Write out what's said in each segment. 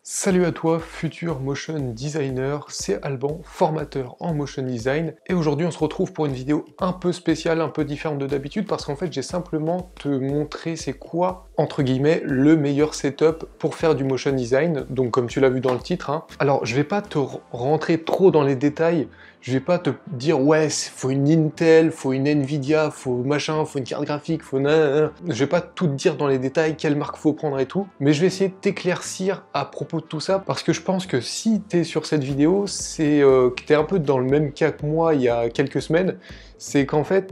Salut à toi, futur motion designer, c'est Alban, formateur en motion design, et aujourd'hui on se retrouve pour une vidéo un peu spéciale, un peu différente de d'habitude, parce qu'en fait j'ai simplement te montrer c'est quoi, entre guillemets, le meilleur setup pour faire du motion design, donc comme tu l'as vu dans le titre, hein. Alors je vais pas te rentrer trop dans les détails, je vais pas te dire ouais, faut une Intel, faut une Nvidia, faut machin, faut une carte graphique, faut nanana. Je vais pas tout te dire dans les détails, quelle marque faut prendre et tout, mais je vais essayer de t'éclaircir à propos de tout ça, parce que je pense que si t'es sur cette vidéo, c'est que t'es un peu dans le même cas que moi il y a quelques semaines, c'est qu'en fait,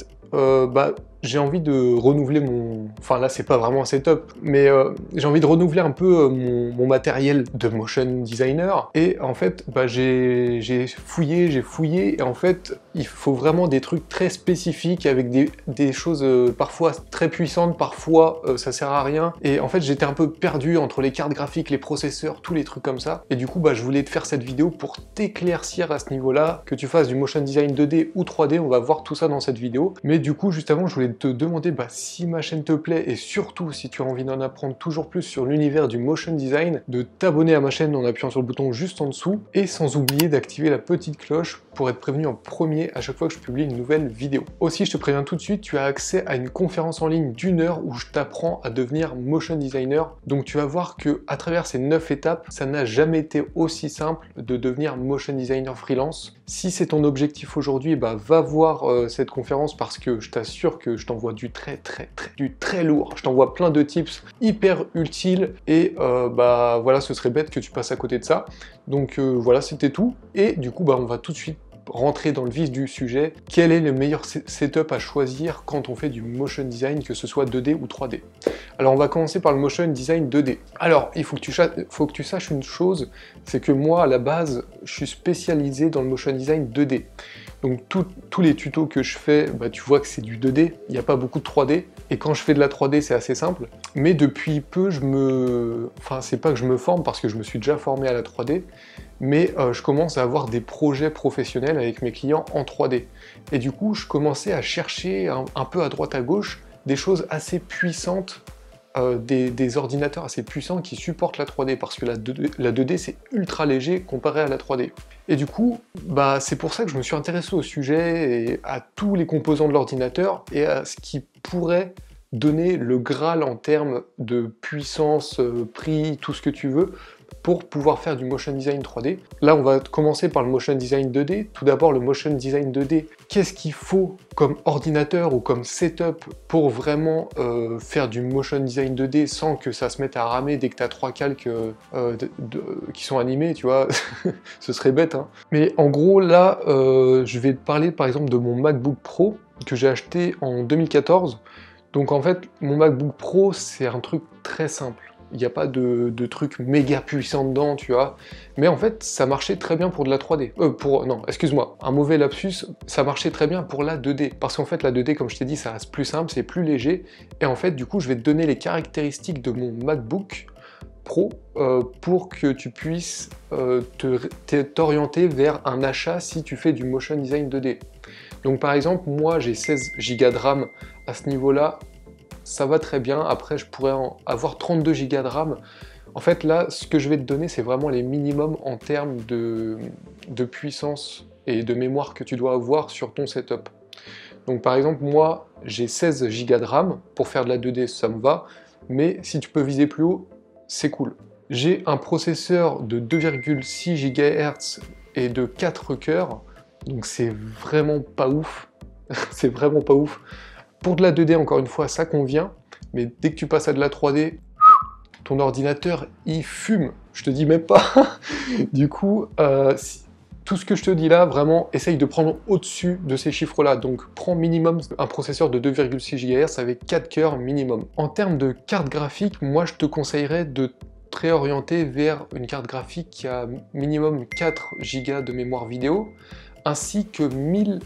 j'ai envie de renouveler mon... Enfin là c'est pas vraiment un setup, mais j'ai envie de renouveler un peu mon matériel de motion designer, et en fait j'ai fouillé, et en fait il faut vraiment des trucs très spécifiques, avec des choses parfois très puissantes, parfois ça sert à rien, et en fait j'étais un peu perdu entre les cartes graphiques, les processeurs, tous les trucs comme ça, et du coup je voulais te faire cette vidéo pour t'éclaircir à ce niveau-là, que tu fasses du motion design 2D ou 3D, on va voir tout ça dans cette vidéo. Mais du coup juste avant je voulais te demander si ma chaîne te plaît, et surtout si tu as envie d'en apprendre toujours plus sur l'univers du motion design, de t'abonner à ma chaîne en appuyant sur le bouton juste en dessous, et sans oublier d'activer la petite cloche pour être prévenu en premier à chaque fois que je publie une nouvelle vidéo. Aussi, je te préviens tout de suite, tu as accès à une conférence en ligne d'1 heure où je t'apprends à devenir motion designer, donc tu vas voir que à travers ces 9 étapes, ça n'a jamais été aussi simple de devenir motion designer freelance. Si c'est ton objectif aujourd'hui, va voir cette conférence, parce que je t'assure que je t'envoie du très lourd. Je t'envoie plein de tips hyper utiles, et voilà, ce serait bête que tu passes à côté de ça. Donc voilà, c'était tout. Et du coup, on va tout de suite rentrer dans le vif du sujet. Quel est le meilleur setup à choisir quand on fait du motion design, que ce soit 2D ou 3D? Alors on va commencer par le motion design 2D. Alors il faut que tu saches une chose, c'est que moi à la base je suis spécialisé dans le motion design 2D. Donc tous les tutos que je fais, tu vois que c'est du 2D, il n'y a pas beaucoup de 3D, et quand je fais de la 3D c'est assez simple, mais depuis peu c'est pas que je me forme, parce que je me suis déjà formé à la 3D, mais je commence à avoir des projets professionnels avec mes clients en 3D. Et du coup, je commençais à chercher un peu à droite à gauche des choses assez puissantes, des ordinateurs assez puissants qui supportent la 3D, parce que la 2D c'est ultra léger comparé à la 3D. Et du coup, c'est pour ça que je me suis intéressé au sujet, et à tous les composants de l'ordinateur, et à ce qui pourrait donner le Graal en termes de puissance, prix, tout ce que tu veux, pour pouvoir faire du motion design 3D. Là, on va commencer par le motion design 2D. Tout d'abord, le motion design 2D, qu'est-ce qu'il faut comme ordinateur ou comme setup pour vraiment faire du motion design 2D sans que ça se mette à ramer dès que tu as 3 calques qui sont animés, tu vois. Ce serait bête, hein. Mais en gros, là, je vais te parler par exemple de mon MacBook Pro que j'ai acheté en 2014. Donc en fait, mon MacBook Pro, c'est un truc très simple. Il n'y a pas de truc méga puissant dedans, tu vois. Mais en fait, ça marchait très bien pour de la 3D. Non, excuse-moi, un mauvais lapsus, ça marchait très bien pour la 2D. Parce qu'en fait, la 2D, comme je t'ai dit, ça reste plus simple, c'est plus léger. Et en fait, du coup, je vais te donner les caractéristiques de mon MacBook Pro pour que tu puisses t'orienter vers un achat si tu fais du motion design 2D. Donc par exemple, moi, j'ai 16 Go de RAM à ce niveau-là. Ça va très bien. Après je pourrais avoir 32 Go de RAM. En fait là, ce que je vais te donner, c'est vraiment les minimums en termes de puissance et de mémoire que tu dois avoir sur ton setup. Donc par exemple, moi j'ai 16 Go de RAM, pour faire de la 2D ça me va, mais si tu peux viser plus haut, c'est cool. J'ai un processeur de 2,6 GHz et de 4 cœurs, donc c'est vraiment pas ouf. C'est vraiment pas ouf. Pour de la 2D, encore une fois, ça convient, mais dès que tu passes à de la 3D, ton ordinateur, il fume, je te dis même pas. Du coup, tout ce que je te dis là, vraiment, essaye de prendre au-dessus de ces chiffres-là. Donc, prends minimum un processeur de 2,6 GHz avec 4 cœurs minimum. En termes de carte graphique, moi, je te conseillerais de te réorienter vers une carte graphique qui a minimum 4 Go de mémoire vidéo, ainsi que 1000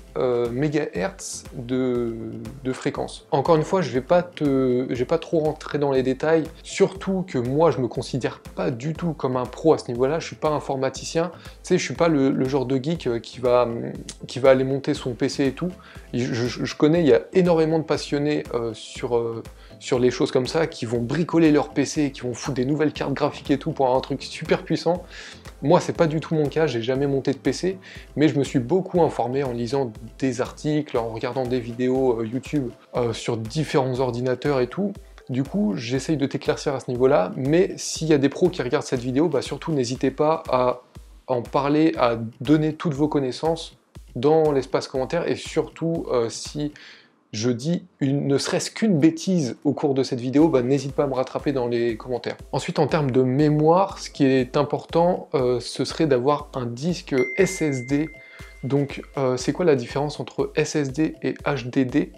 MHz de fréquence. Encore une fois, je vais pas trop rentrer dans les détails, surtout que moi je me considère pas du tout comme un pro à ce niveau-là, je suis pas informaticien, tu sais, je suis pas le genre de geek qui va aller monter son PC et tout, Je connais, il y a énormément de passionnés sur les choses comme ça, qui vont bricoler leur PC, qui vont foutre des nouvelles cartes graphiques et tout pour avoir un truc super puissant. Moi, c'est pas du tout mon cas, j'ai jamais monté de PC, mais je me suis beaucoup informé en lisant des articles, en regardant des vidéos YouTube sur différents ordinateurs et tout. Du coup, j'essaye de t'éclaircir à ce niveau-là, mais s'il y a des pros qui regardent cette vidéo, bah surtout n'hésitez pas à en parler, à donner toutes vos connaissances dans l'espace commentaire, et surtout si je dis ne serait-ce qu'une bêtise au cours de cette vidéo, bah, n'hésite pas à me rattraper dans les commentaires. Ensuite, en termes de mémoire, ce qui est important, ce serait d'avoir un disque SSD. Donc, c'est quoi la différence entre SSD et HDD?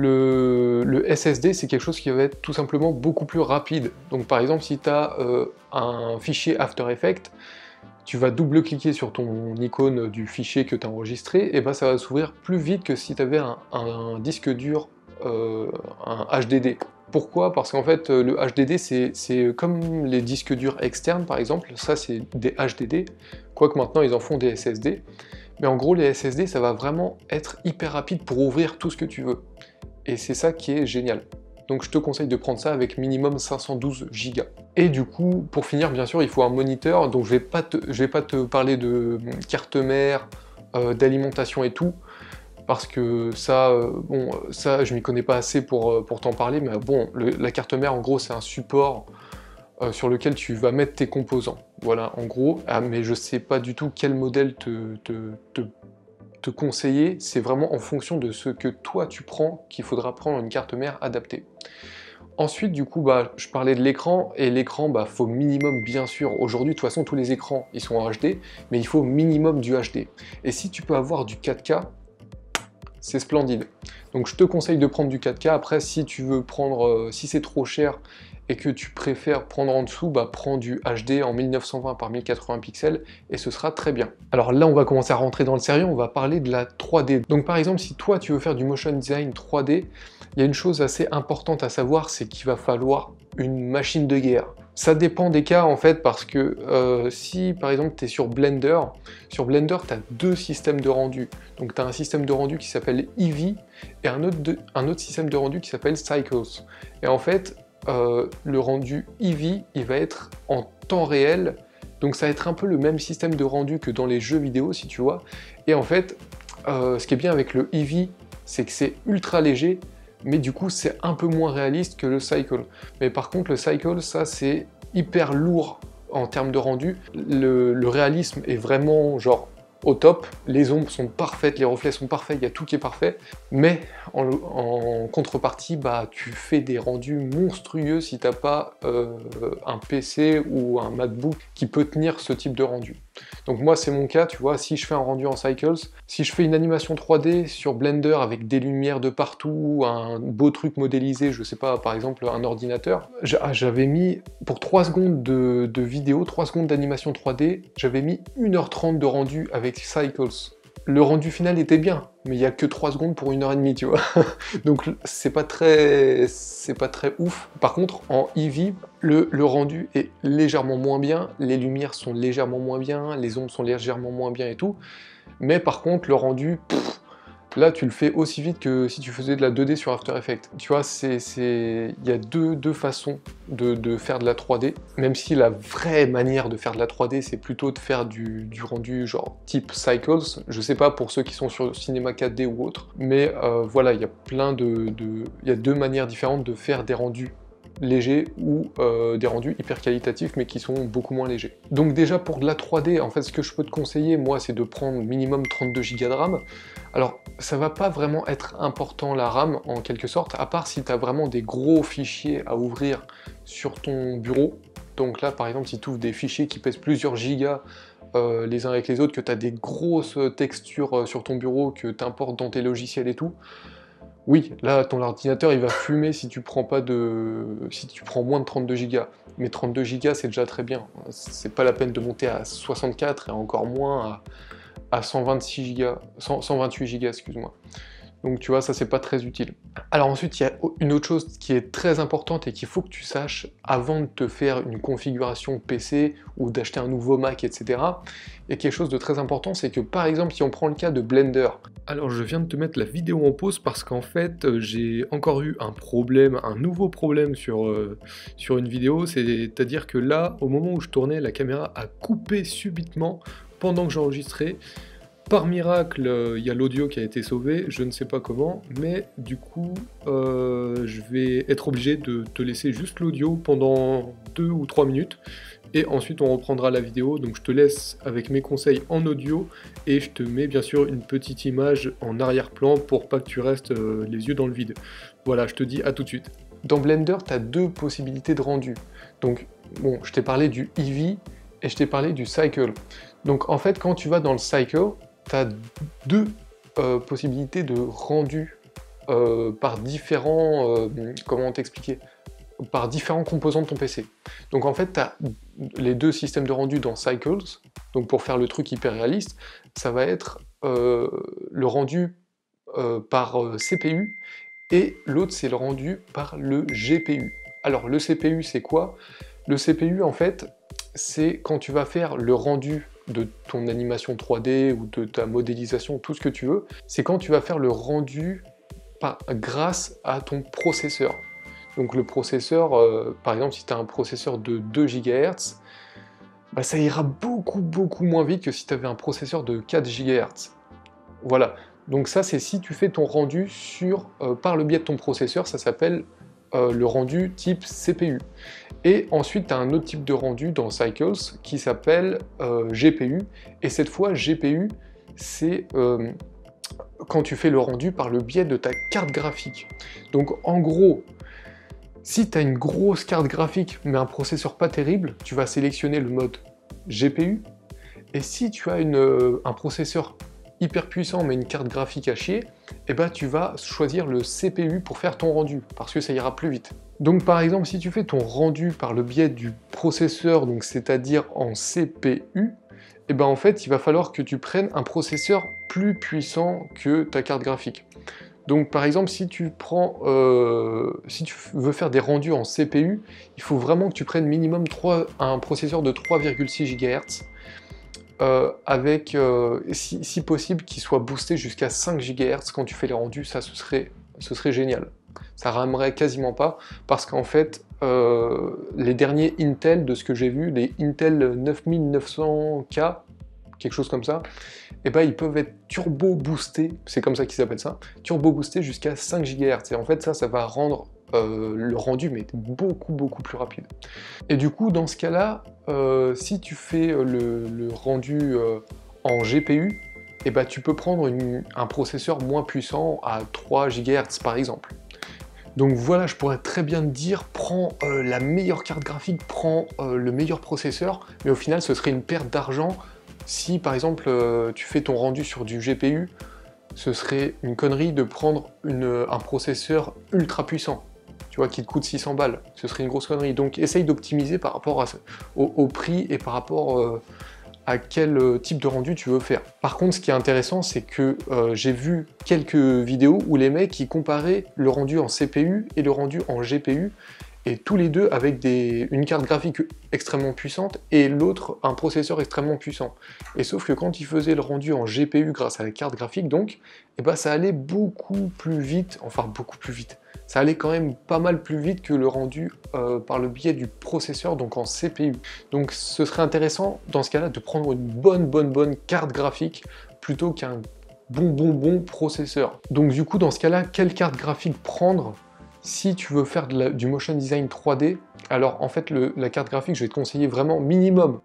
Le SSD, c'est quelque chose qui va être tout simplement beaucoup plus rapide. Donc, par exemple, si tu as un fichier After Effects, tu vas double-cliquer sur ton icône du fichier que tu as enregistré, et ben ça va s'ouvrir plus vite que si tu avais un disque dur, un HDD. Pourquoi? Parce qu'en fait, le HDD, c'est comme les disques durs externes, par exemple, ça c'est des HDD, quoique maintenant ils en font des SSD, mais en gros les SSD, ça va vraiment être hyper rapide pour ouvrir tout ce que tu veux. Et c'est ça qui est génial. Donc je te conseille de prendre ça avec minimum 512 Go. Et du coup, pour finir, bien sûr, il faut un moniteur. Donc je vais pas te parler de carte mère, d'alimentation et tout, parce que ça, bon, ça je m'y connais pas assez pour t'en parler, mais bon, la carte mère, en gros, c'est un support sur lequel tu vas mettre tes composants. Voilà, en gros, mais je sais pas du tout quel modèle te conseiller, c'est vraiment en fonction de ce que toi tu prends qu'il faudra prendre une carte mère adaptée. Ensuite, du coup, bah, je parlais de l'écran, et l'écran, bah, faut minimum, bien sûr, aujourd'hui, de toute façon, tous les écrans, ils sont en HD, mais il faut minimum du HD. Et si tu peux avoir du 4K, c'est splendide. Donc je te conseille de prendre du 4K, après, si tu veux prendre, si c'est trop cher, et que tu préfères prendre en dessous, bah prends du HD en 1920 par 1080 pixels et ce sera très bien. Alors là, on va commencer à rentrer dans le sérieux, on va parler de la 3D. Donc par exemple, si toi tu veux faire du motion design 3D, il y a une chose assez importante à savoir, c'est qu'il va falloir une machine de guerre. Ça dépend des cas en fait, parce que si par exemple tu es sur Blender tu as deux systèmes de rendu. Donc tu as un système de rendu qui s'appelle Eevee et un autre système de rendu qui s'appelle Cycles. Et en fait, le rendu Eevee, il va être en temps réel, donc ça va être un peu le même système de rendu que dans les jeux vidéo, si tu vois. Et en fait, ce qui est bien avec le Eevee, c'est que c'est ultra léger, mais du coup c'est un peu moins réaliste que le Cycle. Mais par contre le Cycle, ça c'est hyper lourd en termes de rendu. Le réalisme est vraiment genre au top, les ombres sont parfaites, les reflets sont parfaits, il y a tout qui est parfait, mais en contrepartie, bah, tu fais des rendus monstrueux si t'as pas un PC ou un MacBook qui peut tenir ce type de rendu. Donc moi c'est mon cas, tu vois, si je fais un rendu en Cycles, si je fais une animation 3D sur Blender avec des lumières de partout, un beau truc modélisé, je sais pas, par exemple un ordinateur, j'avais mis, pour 3 secondes de vidéo, 3 secondes d'animation 3D, j'avais mis 1h30 de rendu avec Cycles. Le rendu final était bien, mais il n'y a que 3 secondes pour 1h30, tu vois. Donc c'est pas très ouf. Par contre, en Eevee, le rendu est légèrement moins bien, les lumières sont légèrement moins bien, les ombres sont légèrement moins bien et tout. Mais par contre, le rendu, là, tu le fais aussi vite que si tu faisais de la 2D sur After Effects. Tu vois, il y a deux façons de faire de la 3D, même si la vraie manière de faire de la 3D, c'est plutôt de faire du rendu genre type Cycles. Je sais pas pour ceux qui sont sur Cinema 4D ou autre, mais voilà, il y a il y a deux manières différentes de faire des rendus légers ou des rendus hyper qualitatifs mais qui sont beaucoup moins légers. Donc déjà pour de la 3D, en fait ce que je peux te conseiller moi c'est de prendre minimum 32 Go de RAM. Alors ça va pas vraiment être important la RAM en quelque sorte, à part si tu as vraiment des gros fichiers à ouvrir sur ton bureau. Donc là par exemple si tu ouvres des fichiers qui pèsent plusieurs gigas les uns avec les autres, que tu as des grosses textures sur ton bureau, que tu importes dans tes logiciels et tout, oui, là, ton ordinateur, il va fumer si tu prends moins de 32 Go. Mais 32 Go, c'est déjà très bien. C'est pas la peine de monter à 64 et encore moins à 126 Go, 128 Go, excuse-moi. Donc tu vois, ça c'est pas très utile. Alors ensuite, il y a une autre chose qui est très importante et qu'il faut que tu saches avant de te faire une configuration PC ou d'acheter un nouveau Mac, etc. Et quelque chose de très important, c'est que par exemple, si on prend le cas de Blender, Alors je viens de te mettre la vidéo en pause parce qu'en fait j'ai encore eu un problème, un nouveau problème sur une vidéo, c'est-à-dire que là, au moment où je tournais, la caméra a coupé subitement pendant que j'enregistrais. Par miracle, il y a l'audio qui a été sauvé, je ne sais pas comment, mais du coup je vais être obligé de te laisser juste l'audio pendant 2 ou 3 minutes. Et ensuite on reprendra la vidéo, donc je te laisse avec mes conseils en audio, et je te mets bien sûr une petite image en arrière-plan pour pas que tu restes les yeux dans le vide. Voilà, je te dis à tout de suite. Dans Blender, tu as deux possibilités de rendu. Donc, bon, je t'ai parlé du Eevee et je t'ai parlé du Cycle. Donc en fait, quand tu vas dans le Cycle, tu as deux possibilités de rendu par différents... comment t'expliquer ? Par différents composants de ton PC. Donc en fait, tu as les deux systèmes de rendu dans Cycles, donc pour faire le truc hyper réaliste, ça va être le rendu par CPU, et l'autre c'est le rendu par le GPU. Alors le CPU c'est quoi? Le CPU en fait, c'est quand tu vas faire le rendu de ton animation 3D ou de ta modélisation, tout ce que tu veux, c'est quand tu vas faire le rendu grâce à ton processeur. Donc le processeur, par exemple, si tu as un processeur de 2 GHz, bah, ça ira beaucoup moins vite que si tu avais un processeur de 4 GHz. Voilà, donc ça c'est si tu fais ton rendu par le biais de ton processeur, ça s'appelle le rendu type CPU. Et ensuite tu as un autre type de rendu dans Cycles qui s'appelle GPU, et cette fois GPU c'est quand tu fais le rendu par le biais de ta carte graphique. Donc en gros, si tu as une grosse carte graphique mais un processeur pas terrible, tu vas sélectionner le mode GPU. Et si tu as un processeur hyper puissant mais une carte graphique à chier, eh ben, tu vas choisir le CPU pour faire ton rendu, parce que ça ira plus vite. Donc par exemple, si tu fais ton rendu par le biais du processeur, donc c'est-à-dire en CPU, eh ben, en fait, il va falloir que tu prennes un processeur plus puissant que ta carte graphique. Donc par exemple, si tu veux faire des rendus en CPU, il faut vraiment que tu prennes minimum un processeur de 3,6 GHz, avec, si possible, qu'il soit boosté jusqu'à 5 GHz quand tu fais les rendus, ça ce serait génial. Ça ramerait quasiment pas, parce qu'en fait, les derniers Intel, de ce que j'ai vu, les Intel 9900K, quelque chose comme ça, et ben ils peuvent être turbo boostés, c'est comme ça qu'ils appellent ça, turbo boostés jusqu'à 5 GHz, et en fait ça va rendre le rendu mais beaucoup plus rapide. Et du coup dans ce cas là, si tu fais le rendu en GPU, et ben tu peux prendre un processeur moins puissant à 3 GHz par exemple. Donc voilà, je pourrais très bien te dire, prends la meilleure carte graphique, prends le meilleur processeur, mais au final ce serait une perte d'argent. Si par exemple tu fais ton rendu sur du GPU, ce serait une connerie de prendre un processeur ultra puissant, tu vois, qui te coûte 600 balles. Ce serait une grosse connerie. Donc essaye d'optimiser par rapport au prix et par rapport à quel type de rendu tu veux faire. Par contre, ce qui est intéressant, c'est que j'ai vu quelques vidéos où les mecs ils comparaient le rendu en CPU et le rendu en GPU, et tous les deux avec une carte graphique extrêmement puissante et l'autre un processeur extrêmement puissant. Et sauf que quand ils faisaient le rendu en GPU grâce à la carte graphique, donc, eh ben, ça allait beaucoup plus vite, enfin beaucoup plus vite. Ça allait quand même pas mal plus vite que le rendu par le biais du processeur, donc en CPU. Donc ce serait intéressant dans ce cas-là de prendre une bonne carte graphique plutôt qu'un bon processeur. Donc du coup dans ce cas-là, quelle carte graphique prendre si tu veux faire du motion design 3D? Alors en fait la carte graphique, je vais te conseiller vraiment minimum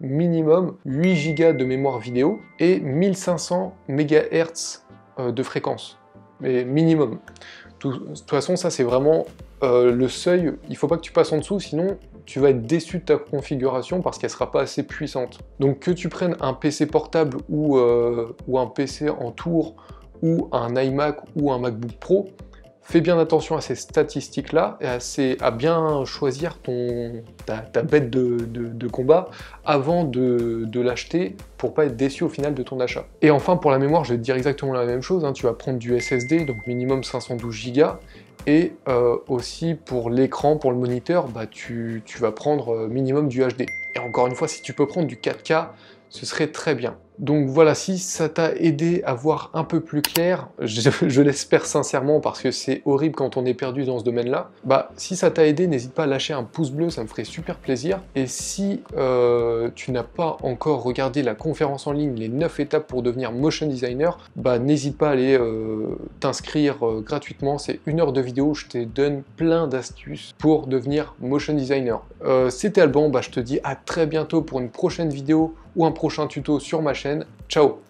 8 Go de mémoire vidéo et 1500 MHz de fréquence, mais minimum. De toute façon ça c'est vraiment le seuil, il faut pas que tu passes en dessous, sinon tu vas être déçu de ta configuration parce qu'elle sera pas assez puissante. Donc que tu prennes un PC portable ou un PC en tour ou un iMac ou un MacBook Pro, fais bien attention à ces statistiques-là et à bien choisir ta bête de combat avant de l'acheter pour pas être déçu au final de ton achat. Et enfin, pour la mémoire, je vais te dire exactement la même chose, hein, tu vas prendre du SSD, donc minimum 512 Go, et aussi pour l'écran, pour le moniteur, bah, tu vas prendre minimum du HD. Et encore une fois, si tu peux prendre du 4K, ce serait très bien. Donc voilà, si ça t'a aidé à voir un peu plus clair, je l'espère sincèrement parce que c'est horrible quand on est perdu dans ce domaine-là, bah si ça t'a aidé, n'hésite pas à lâcher un pouce bleu, ça me ferait super plaisir. Et si tu n'as pas encore regardé la conférence en ligne, les 9 étapes pour devenir motion designer, bah n'hésite pas à aller t'inscrire gratuitement, c'est 1 heure de vidéo, je te donne plein d'astuces pour devenir motion designer. C'était Alban, bah je te dis à très bientôt pour une prochaine vidéo ou un prochain tuto sur ma chaîne. Ciao!